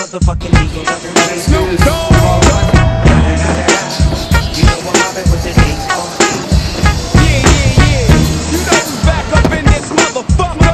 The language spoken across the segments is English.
motherfucking Eagle Double G. Snoop Dogg. You know I'm mobbing with the D.R.E. Yeah. You know who's back up in this motherfucker.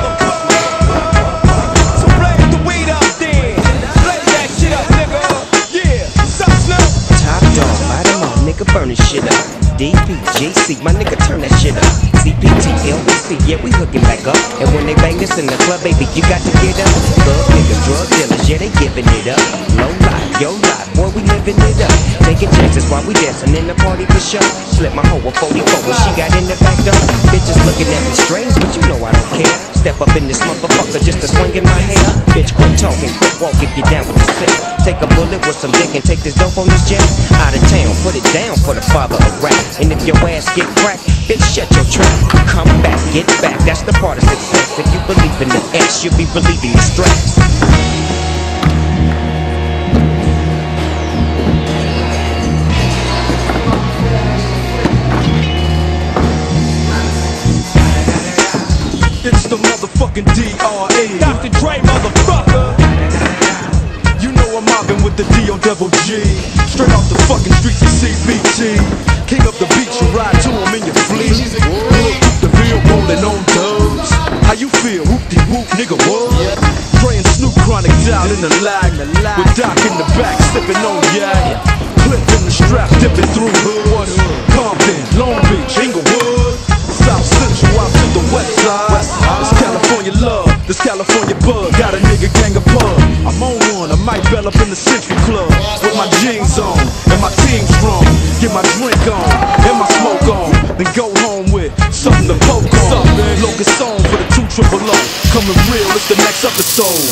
So blaze the weed up then. Blaze that shit up, nigga. Yeah. Sup, Snoop? Top dog, light 'em all, nigga, burn this shit up. DPJC, my nigga, turn that shit up. CPT, LBC, yeah, we hooking back up. And when they bang this in the club, baby, you got to get up. Thug niggas, drug dealers, yeah, they giving it up. Low life, yo life, boy, we living it up. Taking chances while we dancing in the party for sure. Slip my hoe a 44 when she got in the back door. Bitches looking at me strange, but you know I don't care. Step up in this motherfucker just to swing in my hair. Bitch, quit talking, quit walk if you down with the sick. Take a bullet with some dick and take this dope on this jet. Out of town, put it down for the father of rap. And if your ass get cracked, bitch, shut your trap. Come back, get back, that's the part of success. If you believe in the S, you'll be relieving the stress. It's the motherfucking D.R.E. Dr. Dre, motherfucker. You know I'm mobbing with the D.O. Double G. Straight off the fucking streets of CBT. King up the beach, you ride to him in your fleet. Look, the bill rolling on dubs. How you feel? Whoop-de-whoop, nigga, what? Dre and Snoop Chronic down in the lag. With Doc in the back, sipping on yak. Clip in the strap, dipping through hood. Compton, Long Beach, Inglewood. South Central out to the west side. This California love, this California bug. Got a nigga gang of pub. I'm on one, I might bell up in the Century Club. With my jeans on, and my team strong. Get my drink on, and my smoke on. Then go home with something to poke on. Locust song for the 2 triple O. Coming real, it's the next episode.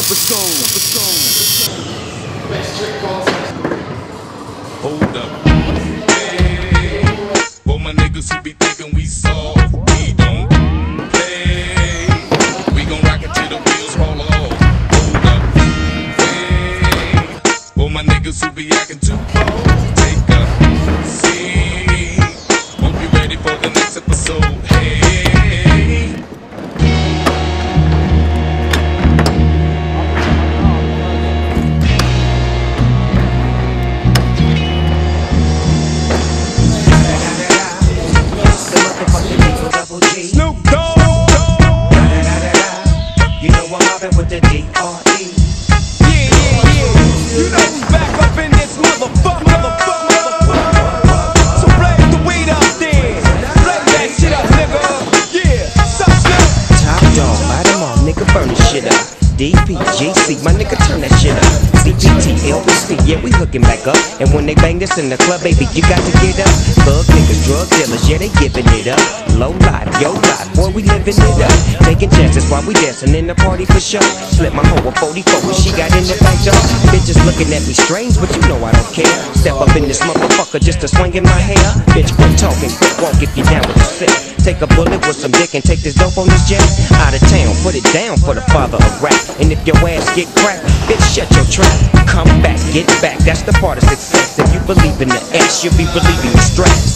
Hold up. Hey, for my niggas who be thinking we soft, we don't play. We gon' rock it till the wheels fall off. Hold up. Hey, for my niggas who be acting too cold, take a seat. Hope you ready for the next episode. Hey. Snoop Dogg. You know I'm mobbing with the D.R.E. Yeah. You know who's back up in this motherfucker. So blaze the weed up then. Blaze that shit up, nigga. Yeah. Sup, Snoop? Top dog, light 'em all, nigga, burn this shit up. DPJC, my nigga, turn that shit up. CPT, LBC, yeah, we hooking back up. And when they bang this in the club, baby, you got to get up. Thug niggas, drug dealers, yeah, they giving it up. Low life, yo life, boy, we living it up. Taking chances while we dancing in the party for sure. Slip my hoe a 44 when she got in the back door. Bitches looking at me strange, but you know I don't care. Step up in this motherfucker just to swing in my hair. Bitch, quit talking, quit walk if you down with the sick. Take a bullet with some dick and take this dope on this jet. Out of town, put it down for the father of rap. And if your ass get cracked, bitch, shut your trap. Come back, get back, that's the part of success. If you believe in the S, you'll be relieving the stress.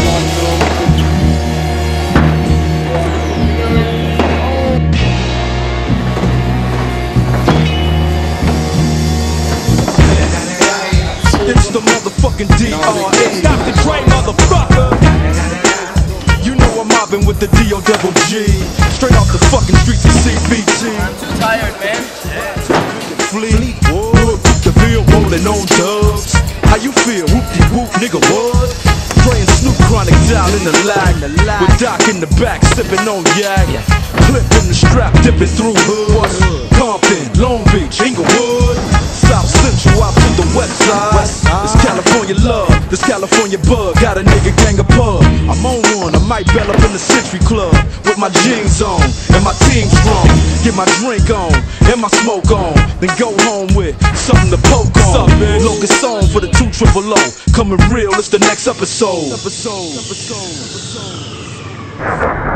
It's the motherfucking D.R.E. Dr. Dre, motherfucker. You know I'm mobbing with the D.O. Double G. Straight off the fucking streets of CBT. I'm too tired, man. Fleet, wood, the bill rolling on dubs. How you feel? Whoop-de-whoop, nigga, what? Dre and Snoop Chronic down in the lag. With Doc in the back, sipping on yak. Clip in the strap, dipping through hood. Compton, Long Beach, Inglewood. South Central out to the west side. This California love, this California bug. Got a nigga gang of pub. I'm on one, I might bell up in the Century Club. With my jeans on, and my team strong. Get my drink on, and my smoke on. Then go home with something to poke on. Locust song for the 2 triple O. Coming real, it's the next episode.